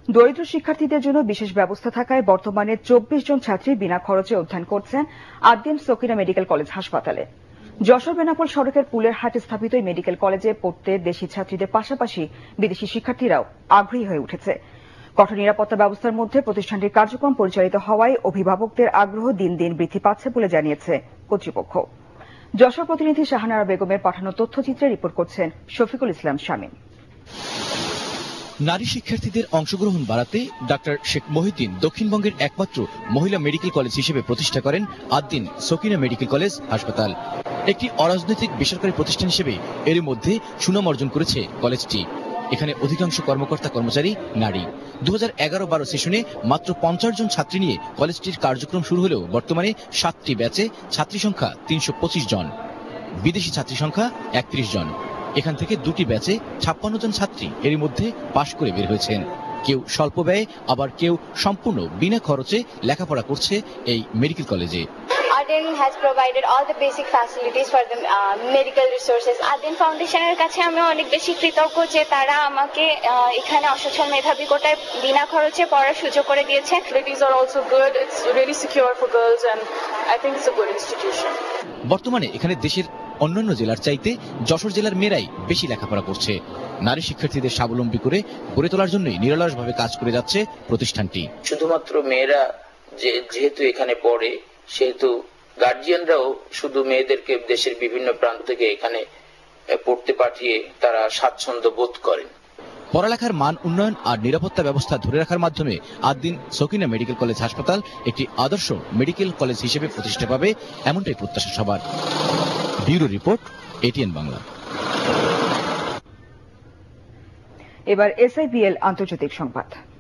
দরিদ্র শিক্ষার্থীদের জন্য বিশেষ ব্যবস্থা থাকায় বর্তমানে 24 জন ছাত্রী বিনা খরচে অধ্যয়ন করছেন আদ্দিন সকিনা মেডিকেল কলেজ হাসপাতালে। যশোর বেনাপোল সড়কের পুলের হাটে স্থাপিত এই মেডিকেল কলেজে পড়তে দেশি ছাত্রীদের পাশাপাশি বিদেশি শিক্ষার্থীরাও আগ্রহী হয়ে উঠেছে। কঠোর নিরাপত্তা ব্যবস্থার মধ্যে প্রতিষ্ঠানটির কার্যক্রম পরিচালিত হওয়ায় অভিভাবকদের আগ্রহ দিন দিন বৃদ্ধি পাচ্ছে বলে জানিয়েছে কর্তৃপক্ষ। যশোর প্রতিনিধি শাহানারা বেগমের পাঠানো তথ্যচিত্রে রিপোর্ট করছেন শফিকুল ইসলাম শামীম। নারী শিক্ষার্থীদের অংশগ্রহণ বাড়াতে ডাক্তার শেখ মহিউদ্দিন দক্ষিণবঙ্গের একমাত্র মহিলা মেডিকেল কলেজ হিসেবে প্রতিষ্ঠা করেন আদ্দিন সকিনা মেডিকেল কলেজ হাসপাতাল। একটি অরাজনৈতিক বেসরকারি প্রতিষ্ঠান হিসেবে এর মধ্যে সুনাম অর্জন করেছে কলেজটি। এখানে অধিকাংশ কর্মকর্তা কর্মচারী নারী। 2011-12 সেশনে মাত্র 50 জন ছাত্রী নিয়ে কলেজটির কার্যক্রম শুরু হলেও বর্তমানে 7টি ব্যাচে ছাত্রী সংখ্যা 325 জন, বিদেশি ছাত্রী সংখ্যা 31 জন। এখান থেকে 2টি ব্যাচে 56 জন ছাত্রী এর মধ্যে পাশ করে বের হয়েছেন। কেউ স্বল্প ব্যয়ে, আবার কেউ সম্পূর্ণ বিনা খরচে লেখাপড়া করছে এই মেডিকেল কলেজে। Ardin has provided all the basic facilities for the medical resources. Ardin ফাউন্ডেশনের কাছে আমি অনেক বেশি কৃতজ্ঞ যে তারা আমাকে এখানে অসচ্ছল মেধাবী কোটায় বিনা খরচে পড়ার সুযোগ করে দিয়েছে। Facilities are also good. It's really secure for girls and I think it's a good institution. বর্তমানে এখানে দেশের অন্যান্য জেলার চাইতে যশোর জেলার মেয়েরাই বেশি লেখাপড়া করছে। নারী শিক্ষার্থীদের স্বাবলম্বী করে গড়ে তোলার জন্যই নিরলসভাবে কাজ করে যাচ্ছে প্রতিষ্ঠানটি। শুধুমাত্র মেয়েরা যেহেতু এখানে পড়ে, সেহেতু গার্জিয়ানরাও শুধু মেয়েদেরকে দেশের বিভিন্ন প্রান্ত থেকে এখানে পড়তে পাঠিয়ে তারা স্বাচ্ছন্দ্য বোধ করেন। পড়ালেখার মান উন্নয়ন আর নিরাপত্তা ব্যবস্থা ধরে রাখার মাধ্যমে আদ্দিন সকিনা মেডিকেল কলেজ হাসপাতাল একটি আদর্শ মেডিকেল কলেজ হিসেবে প্রতিষ্ঠা পাবে, এমনটাই প্রত্যাশা সবার। Bureau report, ATN Bangla. এবার এসআইবিএল আন্তর্জাতিক সংবাদ।